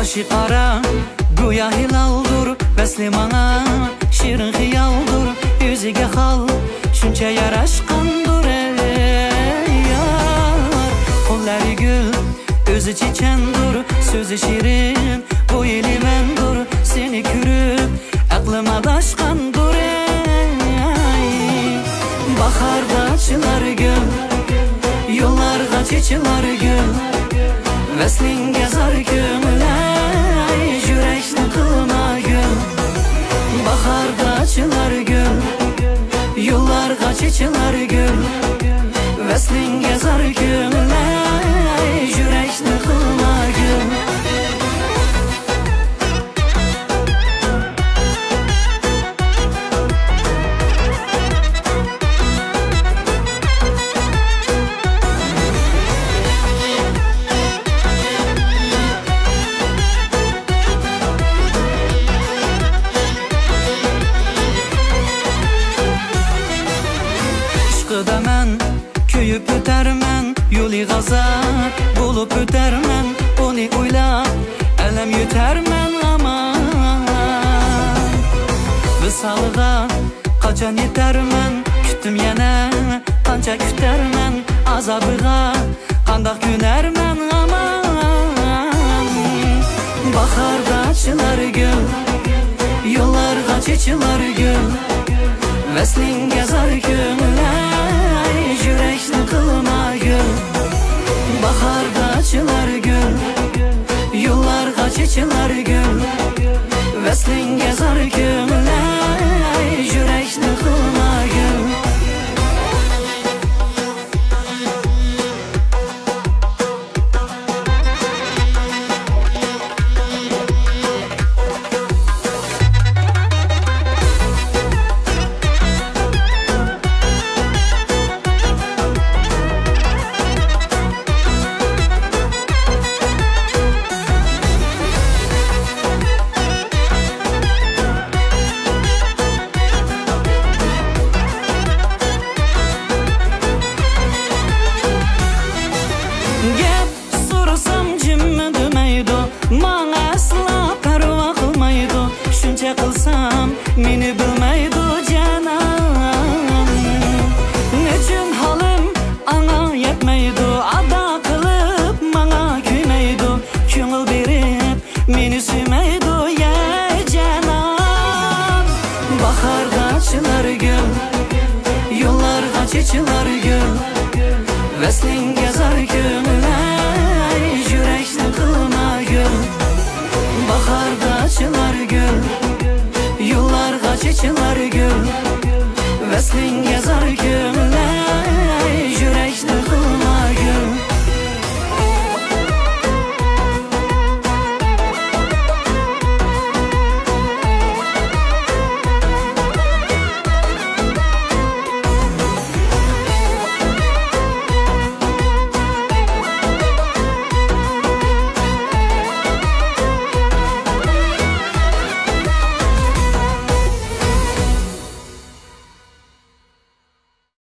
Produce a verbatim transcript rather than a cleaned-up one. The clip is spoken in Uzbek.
Başı qara güya hilaldur, Vesli mana şirin xiyaldur, Yüzüge xal şuncha yaraşqandur ey yar. Qo'llari gül, özü chechendur, Sözü şirin, bu eli mendur, Seni ko'rib aqlim adashqandur ey. Baharda açılar gül, Yollarga chechilar gül, Veslinge zar ko'ngilay, Yurakni qilma gül. Baharda açılar gül, Yollarga chechilar gül, Veslinge zar ko'ngilay, Yurakni qilma gül. Aşkıda men köyüp ötermen, Yolu gazap bulup ötermen, Onu oylap elem yutermen aman. Visalıga kaçan yetermen, Küttüm yana kança kütermen, Azabıga kandak günermen aman. Baharda açılar gül, Yollarga chechilar gül, Veslinge zar ko'ngilay, Yurakni qilma gül. Baharda açılar gül, Yollarga chechilar gül, Veslinge zar ko'ngilay, Yurakni qilma gül. Gep so'rasam jimmi demaydi, Manga asla parvo qilmaydi, Shuncha qilsam meni bilmaydi janan. Nechun holim anga yetmaydi, Ado qilib manga kuymaydi, Ko'ngil berib meni